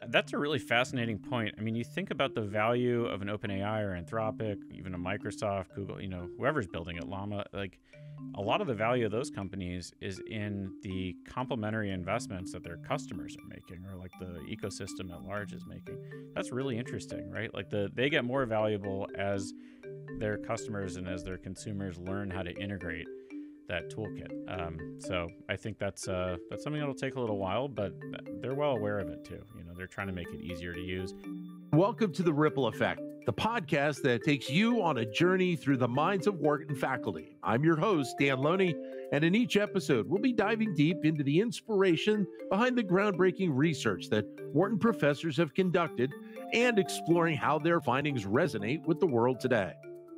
That's a really fascinating point. I mean, you think about the value of an OpenAI or Anthropic, even a Microsoft, Google, whoever's building it, Llama, like a lot of the value of those companies is in the complementary investments that their customers are making, or like the ecosystem at large is making. That's really interesting, right? Like they get more valuable as their customers and as their consumers learn how to integrate that toolkit. So I think that's something that'll take a little while, but they're well aware of it too. They're trying to make it easier to use. Welcome to The Ripple Effect, the podcast that takes you on a journey through the minds of Wharton faculty. I'm your host, Dan Loney, and in each episode, we'll be diving deep into the inspiration behind the groundbreaking research that Wharton professors have conducted and exploring how their findings resonate with the world today.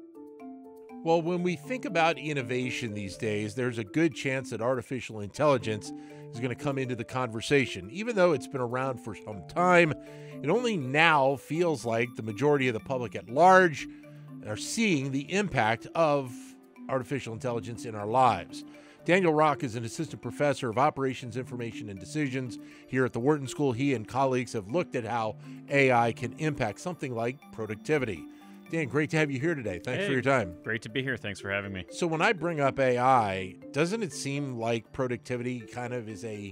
Well, when we think about innovation these days, there's a good chance that artificial intelligence is going to come into the conversation. Even though it's been around for some time, it only now feels like the majority of the public at large are seeing the impact of artificial intelligence in our lives. Daniel Rock is an assistant professor of operations, information, and decisions here at the Wharton School. He and colleagues have looked at how AI can impact something like productivity. Dan, great to have you here today. Thanks for your time. Great to be here. Thanks for having me. So when I bring up AI, doesn't it seem like productivity kind of is a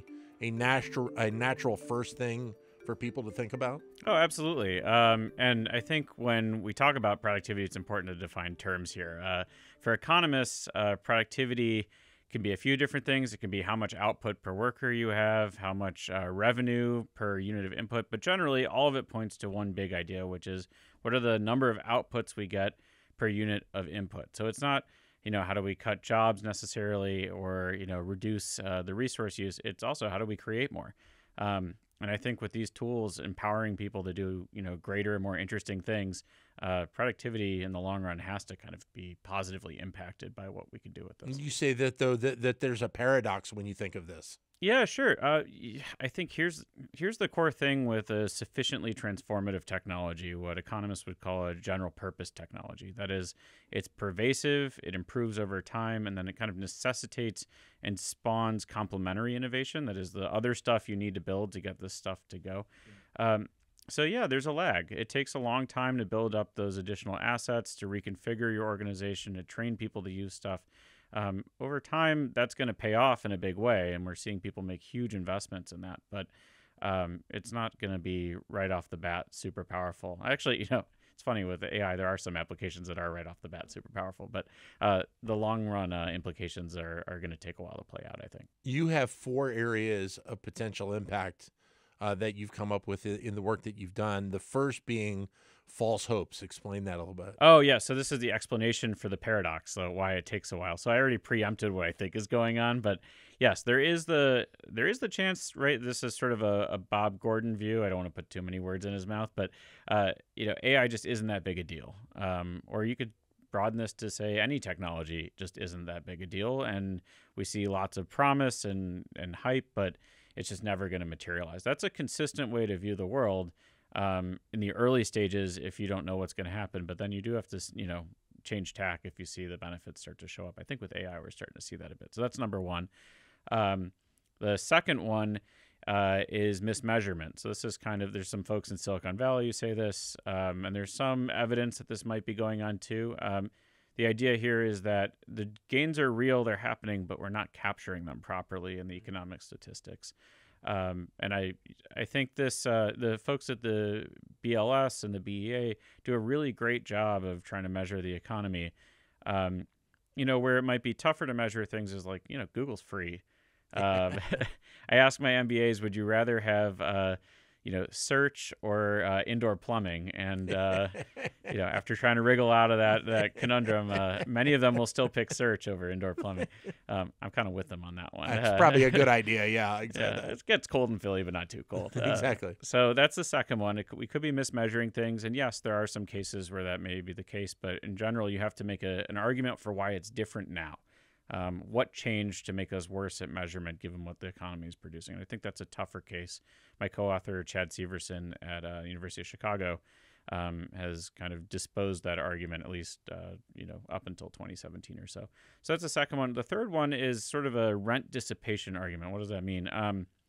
natural first thing for people to think about? Oh, absolutely. And I think when we talk about productivity, it's important to define terms here. For economists, productivity can be a few different things. It can be how much output per worker you have, how much revenue per unit of input. But generally, all of it points to one big idea, which is what are the number of outputs we get per unit of input. So it's not, how do we cut jobs necessarily or, reduce the resource use. It's also how do we create more. And I think with these tools empowering people to do, greater and more interesting things, productivity in the long run has to kind of be positively impacted by what we can do with this. You say that, though, that there's a paradox when you think of this. Yeah, sure. I think here's the core thing with a sufficiently transformative technology, what economists would call a general purpose technology. That is, it's pervasive, it improves over time, and then it kind of necessitates and spawns complementary innovation. That is the other stuff you need to build to get this stuff to go. So yeah, there's a lag. It takes a long time to build up those additional assets, to reconfigure your organization, to train people to use stuff. Over time, that's going to pay off in a big way, and we're seeing people make huge investments in that. But it's not going to be right off the bat super powerful. Actually, it's funny with the AI, there are some applications that are right off the bat super powerful, but the long run implications are going to take a while to play out, I think. You have 4 areas of potential impact that you've come up with in the work that you've done. The first being false hopes. Explain that a little bit. Oh, yeah. So this is the explanation for the paradox, so why it takes a while. So I already preempted what I think is going on, but yes, there is the chance, right? This is sort of a Bob Gordon view. I don't want to put too many words in his mouth, but AI just isn't that big a deal. Or you could broaden this to say any technology just isn't that big a deal, and we see lots of promise and hype, but it's just never going to materialize. That's a consistent way to view the world in the early stages if you don't know what's going to happen. But then you do have to, change tack if you see the benefits start to show up. I think with AI, we're starting to see that a bit. So that's number one. The second one is mismeasurement. So this is there's some folks in Silicon Valley who say this, and there's some evidence that this might be going on too. The idea here is that the gains are real, they're happening, but we're not capturing them properly in the economic statistics. And I think the folks at the BLS and the BEA do a really great job of trying to measure the economy. Where it might be tougher to measure things is like, Google's free. I ask my MBAs, would you rather have search or indoor plumbing? And, after trying to wriggle out of that conundrum, many of them will still pick search over indoor plumbing. I'm kind of with them on that one. That's probably a good idea. Yeah, exactly. It gets cold in Philly, but not too cold. Exactly. So that's the second one. We could be mismeasuring things. And yes, there are some cases where that may be the case. But in general, you have to make an argument for why it's different now. What changed to make us worse at measurement given what the economy is producing? And I think that's a tougher case. My co-author, Chad Severson at University of Chicago, has kind of disposed that argument, at least up until 2017 or so. So that's the second one. The third one is sort of a rent dissipation argument. What does that mean?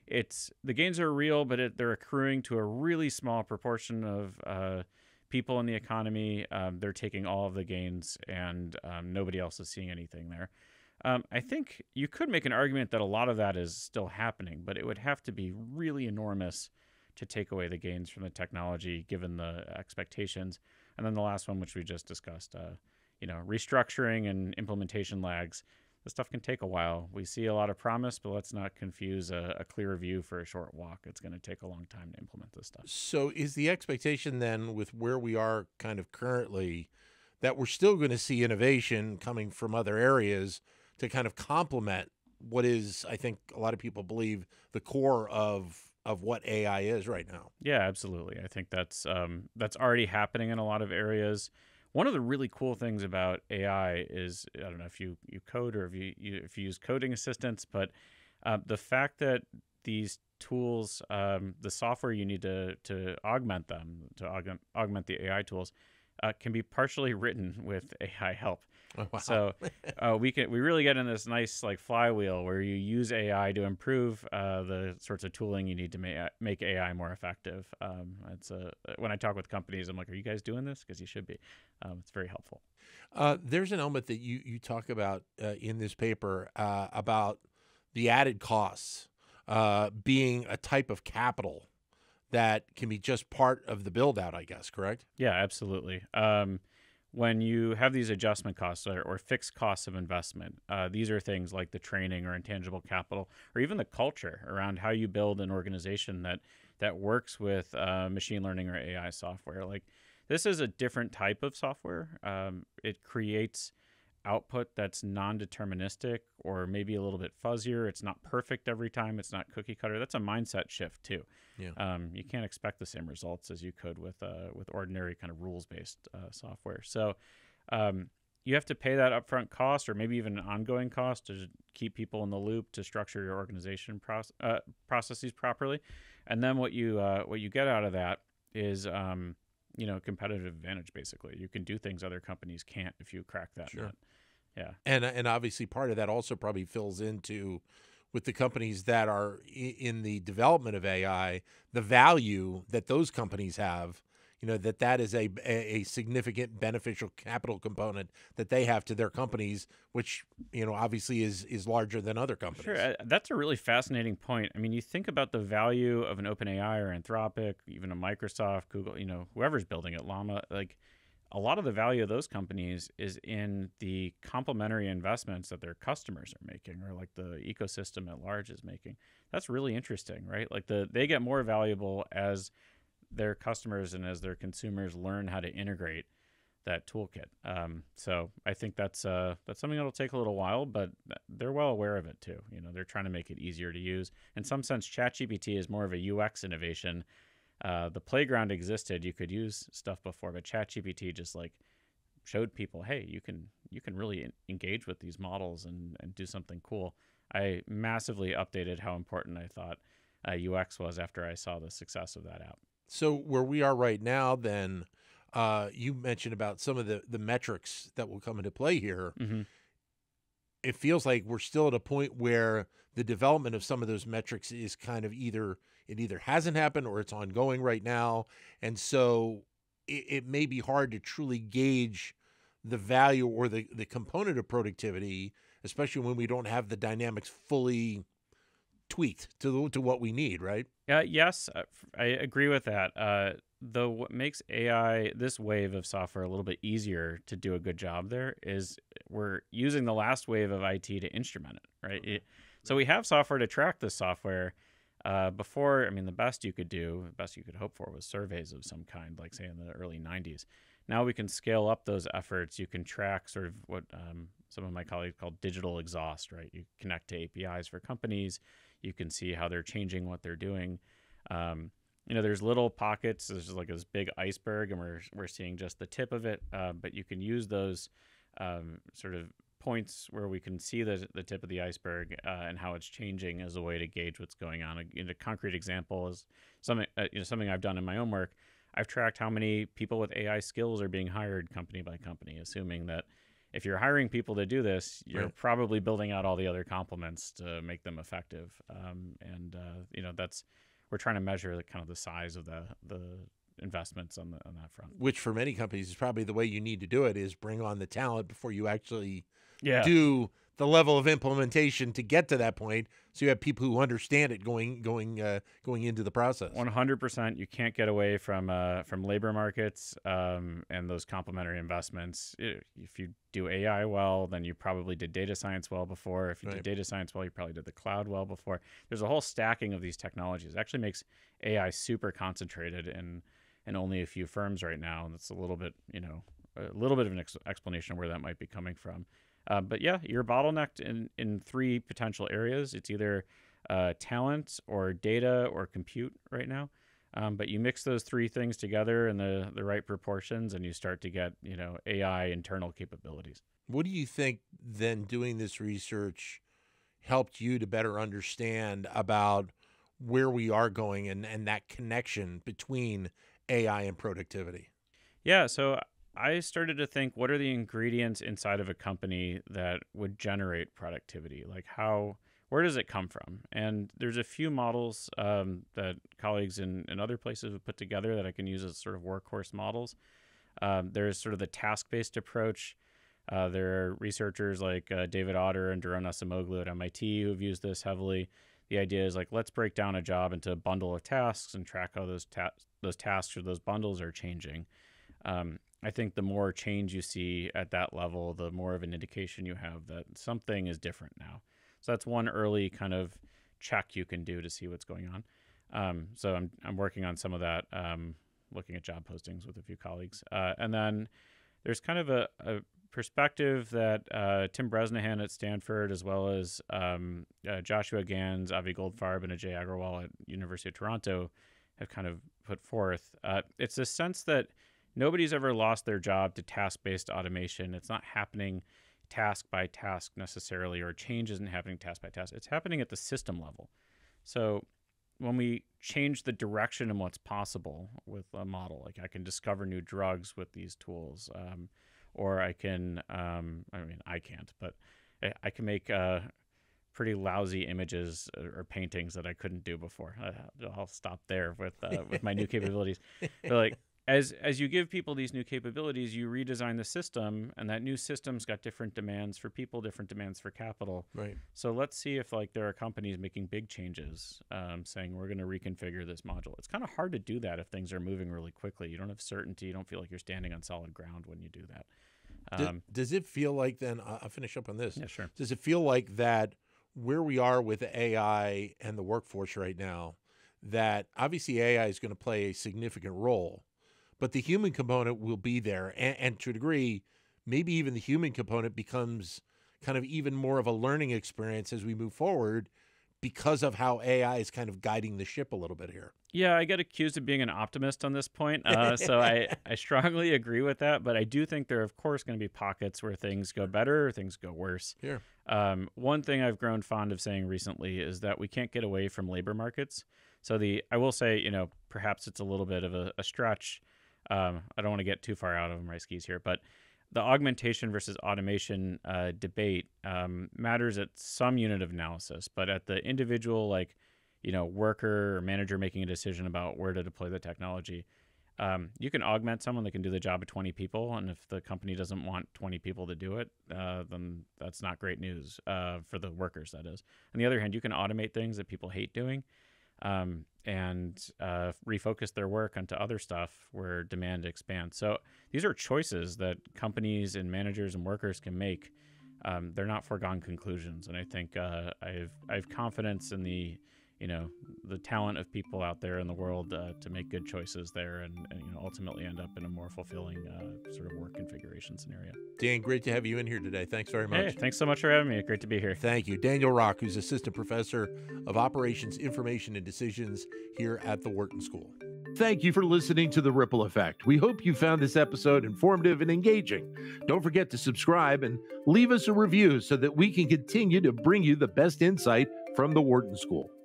the gains are real, but they're accruing to a really small proportion of people in the economy. They're taking all of the gains, and nobody else is seeing anything there. I think you could make an argument that a lot of that is still happening, but it would have to be really enormous to take away the gains from the technology, given the expectations. And then the last one, which we just discussed, restructuring and implementation lags. This stuff can take a while. We see a lot of promise, but let's not confuse a clear view for a short walk. It's going to take a long time to implement this stuff. So is the expectation then, with where we are kind of currently, that we're still going to see innovation coming from other areas to kind of complement what is, I think a lot of people believe, the core of what AI is right now? Yeah, absolutely. I think that's already happening in a lot of areas. One of the really cool things about AI is, I don't know if you code or if you use coding assistants, but the fact that these tools, the software you need to augment them, to augment the AI tools, can be partially written with AI help. Oh, wow. So we really get in this nice like flywheel where you use AI to improve the sorts of tooling you need to make AI more effective. When I talk with companies, I'm like, "Are you guys doing this? Because you should be." It's very helpful. There's an element that you talk about in this paper about the added costs being a type of capital that can be just part of the build out, I guess, correct? Yeah, absolutely. When you have these adjustment costs or fixed costs of investment, these are things like the training or intangible capital, or even the culture around how you build an organization that works with machine learning or AI software. Like, this is a different type of software. It creates output that's non-deterministic or maybe a little bit fuzzier. It's not perfect every time. It's not cookie cutter. That's a mindset shift too. Yeah. You can't expect the same results as you could with ordinary kind of rules-based software. So you have to pay that upfront cost, or maybe even an ongoing cost, to keep people in the loop, to structure your organization processes properly. And then what you get out of that is competitive advantage. Basically, you can do things other companies can't if you crack that nut. Yeah. And obviously part of that also probably fills into, with the companies that are in the development of AI, the value that those companies have, that is a significant beneficial capital component that they have to their companies, which, obviously is larger than other companies. Sure. That's a really fascinating point. I mean, you think about the value of an OpenAI or Anthropic, even a Microsoft, Google, whoever's building it, Llama, like, a lot of the value of those companies is in the complementary investments that their customers are making, or like the ecosystem at large is making. That's really interesting, right? Like they get more valuable as their customers and as their consumers learn how to integrate that toolkit. So I think that's something that'll take a little while, but they're well aware of it too. They're trying to make it easier to use. In some sense, ChatGPT is more of a UX innovation. The playground existed; you could use stuff before, but ChatGPT just like showed people, hey, you can really engage with these models and do something cool. I massively updated how important I thought UX was after I saw the success of that app. So where we are right now, then, you mentioned about some of the metrics that will come into play here. Mm-hmm. It feels like we're still at a point where the development of some of those metrics is kind of either hasn't happened or it's ongoing right now. And so it may be hard to truly gauge the value or the component of productivity, especially when we don't have the dynamics fully tweaked to what we need, right? Yes, I agree with that. Though what makes AI, this wave of software, a little bit easier to do a good job there is we're using the last wave of IT to instrument it, right? So we have software to track this software. Before, I mean, the best you could hope for was surveys of some kind, like say in the early 90s. Now we can scale up those efforts. You can track sort of what some of my colleagues call digital exhaust, right? You connect to APIs for companies. You can see how they're changing what they're doing. There's little pockets. There's just like this big iceberg, and we're seeing just the tip of it. But you can use those sort of points where we can see the tip of the iceberg and how it's changing as a way to gauge what's going on. A concrete example is something I've done in my own work. I've tracked how many people with AI skills are being hired company by company, assuming that if you're hiring people to do this, you're Right. probably building out all the other complements to make them effective. We're trying to measure kind of the size of the investments on that front. Which for many companies is probably the way you need to do it, is bring on the talent before you actually Yeah. do the level of implementation to get to that point. So you have people who understand it going into the process. 100%. You can't get away from labor markets and those complementary investments. If you do AI well, then you probably did data science well before. If you Right. did data science well, you probably did the cloud well before. There's a whole stacking of these technologies. It actually makes AI super concentrated in only a few firms right now. And that's a little bit of an explanation of where that might be coming from. But yeah, you're bottlenecked in three potential areas. It's either talent or data or compute right now. But you mix those three things together in the right proportions, and you start to get AI internal capabilities. What do you think then doing this research helped you to better understand about where we are going and that connection between AI and productivity? Yeah, so I started to think, what are the ingredients inside of a company that would generate productivity? Like where does it come from? And there's a few models that colleagues in other places have put together that I can use as sort of workhorse models. There's sort of the task-based approach. There are researchers like David Otter and Daron Acemoglu at MIT who have used this heavily. The idea is like, let's break down a job into a bundle of tasks and track how those tasks or those bundles are changing. I think the more change you see at that level, the more of an indication you have that something is different now. So that's one early kind of check you can do to see what's going on. So I'm working on some of that, looking at job postings with a few colleagues. And then there's kind of a perspective that Tim Bresnahan at Stanford, as well as Joshua Gans, Avi Goldfarb, and Ajay Agrawal at University of Toronto have kind of put forth. It's a sense that nobody's ever lost their job to task-based automation. It's not happening task by task necessarily, or change isn't happening task by task. It's happening at the system level. So when we change the direction and what's possible with a model, like I can discover new drugs with these tools, or I can, I can't, but I can make pretty lousy images or paintings that I couldn't do before. I'll stop there with my new capabilities. But like, as you give people these new capabilities, you redesign the system, and that new system's got different demands for people, different demands for capital. Right. So let's see if like there are companies making big changes, saying we're going to reconfigure this module. It's kind of hard to do that if things are moving really quickly. You don't have certainty. You don't feel like you're standing on solid ground when you do that. Does it feel like then, I'll finish up on this. Yeah, sure. Does it feel like that where we are with AI and the workforce right now, that obviously AI is going to play a significant role, but the human component will be there. And to a degree, maybe even the human component becomes kind of even more of a learning experience as we move forward because of how AI is kind of guiding the ship a little bit here. Yeah, I get accused of being an optimist on this point. So I strongly agree with that. But I do think there are, of course, going to be pockets where things go better or things go worse. Sure. One thing I've grown fond of saying recently is that we can't get away from labor markets. So I will say, perhaps it's a little bit of a stretch. I don't want to get too far out of my skis here, but the augmentation versus automation debate matters at some unit of analysis, but at the individual, worker or manager making a decision about where to deploy the technology, you can augment someone that can do the job of 20 people, and if the company doesn't want 20 people to do it, then that's not great news for the workers, that is. On the other hand, you can automate things that people hate doing, and refocus their work onto other stuff where demand expands. So these are choices that companies and managers and workers can make. They're not foregone conclusions, and I think I have confidence in the talent of people out there in the world to make good choices there, and ultimately end up in a more fulfilling sort of work configuration scenario. Dan, great to have you in here today. Thanks very much. Hey, thanks so much for having me. Great to be here. Thank you. Daniel Rock, who's Assistant Professor of Operations, Information, and Decisions here at the Wharton School. Thank you for listening to The Ripple Effect. We hope you found this episode informative and engaging. Don't forget to subscribe and leave us a review so that we can continue to bring you the best insight from the Wharton School.